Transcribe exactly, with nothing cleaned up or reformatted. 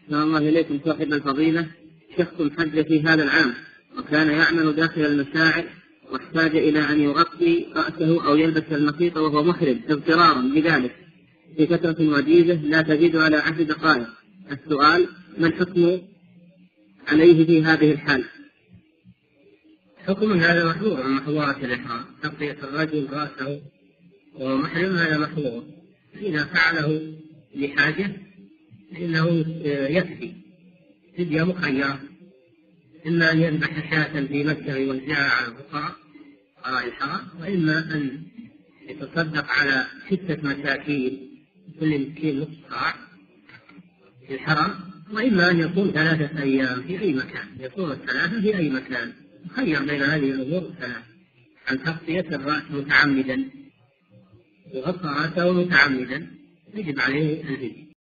أحسن الله إليكم صاحب الفضيلة. شخص حج في هذا العام وكان يعمل داخل المشاعر واحتاج إلى أن يغطي رأسه أو يلبس المخيط وهو محرم اضطرارا بذلك في فترة وجيزة لا تزيد على عشر دقائق. السؤال: ما الحكم عليه في هذه الحال؟ حكم هذا محظور من محظورات الإحرام، تغطية الرجل رأسه وهو محرم هذا محظور. إذا فعله لحاجة فإنه يكفي. فدية مخيرة، إما أن يذبح شاة في مكة ويوزعها على الفقراء فقراء الحرام، وإما أن يتصدق على ستة مساكين كل مسكين نصف صاع في الحرم، وإما أن يصوم ثلاثة أيام في أي مكان، يصوم الثلاثة في أي مكان. خير بين هذه الأمور الثلاث. عن تغطية الرأس متعمدا، يغطى رأسه متعمدا يجب عليه الفدية.